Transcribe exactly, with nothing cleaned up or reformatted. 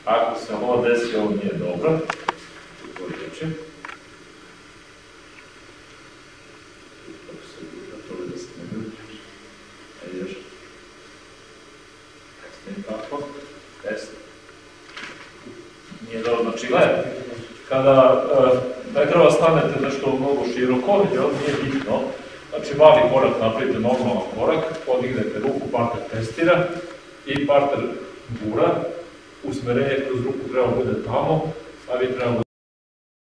Ako se ovo desi, ovo nije dobro. To reći. Kako se guža, to li da se ne ljubiš. Ajde još. Ne tako. Test. Nije dobro. Znači, gledajte. Kada ne treba stanete nešto mnogo široko, nije bitno. Znači, mali korak napravite, normalan korak, podignete ruku, partner testira i partner gura. Usmerenje kroz ruku treba bude tamo, a vi treba bude